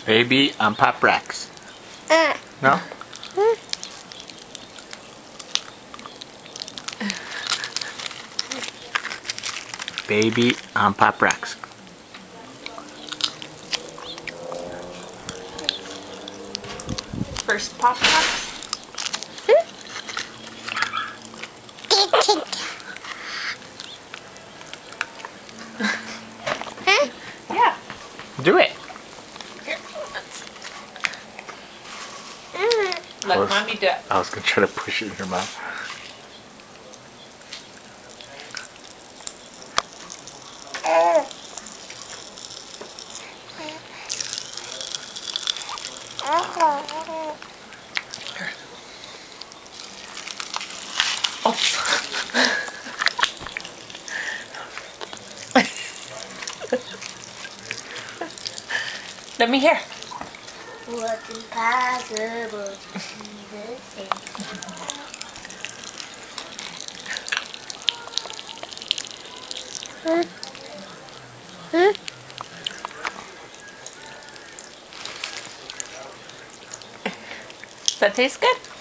Baby on Pop Rex. No? Baby on Pop Rex. First Pop Rocks. Yeah. Do it. Here, let mommy do it. I was gonna try to push it in your mouth. Oops. Let me hear. What's impossible? Does that taste good?